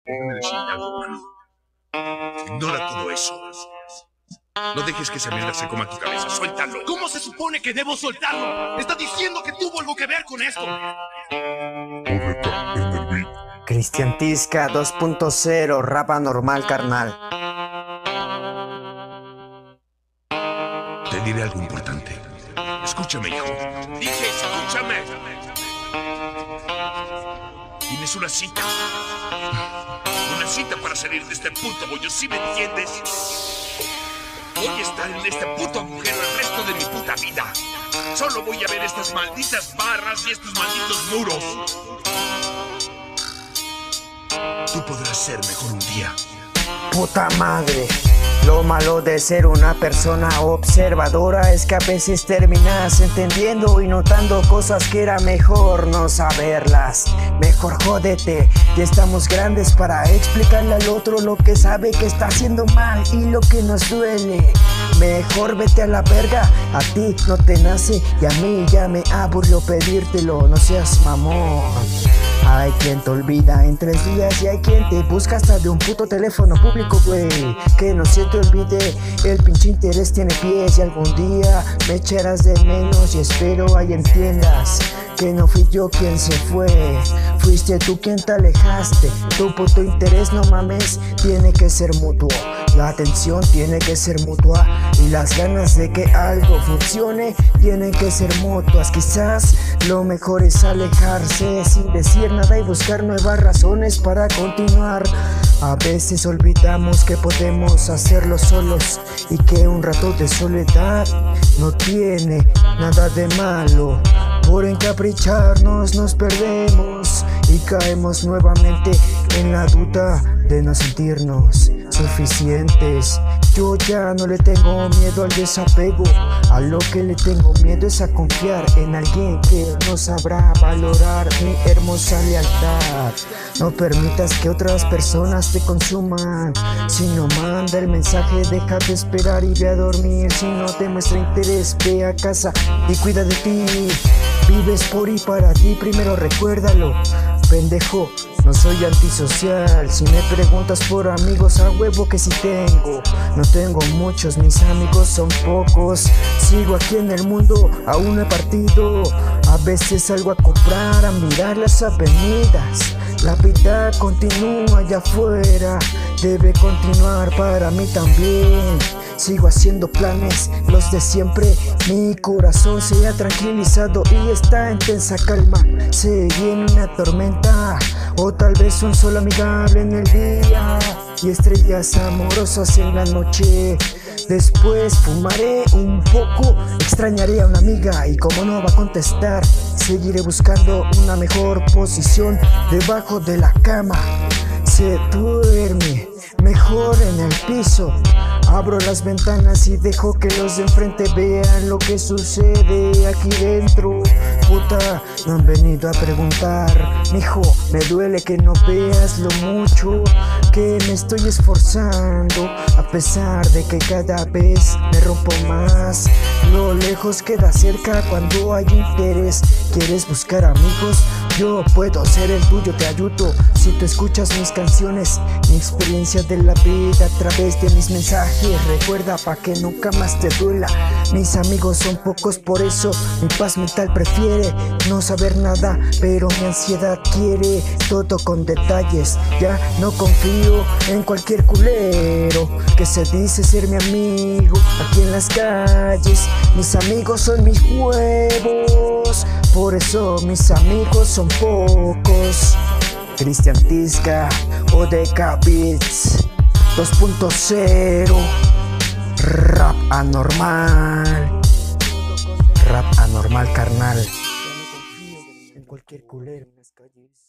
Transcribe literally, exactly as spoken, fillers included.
Déjame decirte algo, mano. Ignora todo eso. No dejes que esa mierda se coma tu cabeza. Suéltalo. ¿Cómo se supone que debo soltarlo? Está diciendo que tuvo algo que ver con esto. Odeka en el beat. Cristian Tisca dos punto cero, rap anormal, carnal. Te diré algo importante. Escúchame, hijo. Dije, escúchame. Tienes una cita. Una cita para salir de este puto bollo, ¿sí me entiendes? Voy a estar en este puto agujero el resto de mi puta vida. Solo voy a ver estas malditas barras y estos malditos muros. Tú podrás ser mejor un día. Puta madre. Lo malo de ser una persona observadora es que a veces terminas entendiendo y notando cosas que era mejor no saberlas. Mejor jódete, ya estamos grandes para explicarle al otro lo que sabe que está haciendo mal y lo que nos duele. Mejor vete a la verga, a ti no te nace y a mí ya me aburrió pedírtelo, no seas mamón. Hay quien te olvida en tres días y hay quien te busca hasta de un puto teléfono público, güey. Que no se te olvide, el pinche interés tiene pies y algún día me echarás de menos y espero ahí entiendas que no fui yo quien se fue, fuiste tú quien te alejaste. Tu puto interés, no mames, tiene que ser mutuo. La atención tiene que ser mutua y las ganas de que algo funcione tienen que ser mutuas. Quizás lo mejor es alejarse sin decir nada y buscar nuevas razones para continuar. A veces olvidamos que podemos hacerlo solos y que un rato de soledad no tiene nada de malo. Por encapricharnos nos perdemos y caemos nuevamente en la duda de no sentirnos suficientes. Yo ya no le tengo miedo al desapego, a lo que le tengo miedo es a confiar en alguien que no sabrá valorar mi hermosa lealtad. No permitas que otras personas te consuman. Si no manda el mensaje, deja de esperar y ve a dormir. Si no te muestra interés, ve a casa y cuida de ti. Vives por y para ti, primero recuérdalo. Pendejo, no soy antisocial. Si me preguntas por amigos, a huevo que sí tengo. No tengo muchos, mis amigos son pocos. Sigo aquí en el mundo, aún no he partido. A veces salgo a comprar, a mirar las avenidas. La vida continúa allá afuera, debe continuar para mí también. Sigo haciendo planes, los de siempre. Mi corazón se ha tranquilizado y está en tensa calma. Se viene una tormenta o tal vez un sol amigable en el día y estrellas amorosas en la noche. Después fumaré un poco, extrañaré a una amiga y como no va a contestar, seguiré buscando una mejor posición debajo de la cama. Se duerme mejor en el piso. Abro las ventanas y dejo que los de enfrente vean lo que sucede aquí dentro. Puta, no han venido a preguntar. Mijo, me duele que no veas lo mucho que me estoy esforzando. A pesar de que cada vez me rompo más, lo lejos queda cerca cuando hay interés. ¿Quieres buscar amigos? Yo puedo ser el tuyo, te ayudo. Si tú escuchas mis canciones, mi experiencia de la vida a través de mis mensajes. Recuerda pa' que nunca más te duela. Mis amigos son pocos, por eso mi paz mental prefiere no saber nada, pero mi ansiedad quiere todo con detalles. Ya no confío en cualquier culero que se dice ser mi amigo aquí en las calles. Mis amigos son mis huevos, por eso mis amigos son pocos. Cristian Tisca, Odeka Beats dos punto cero, rap anormal, rap anormal, carnal. Ya no confío en cualquier culero en las calles.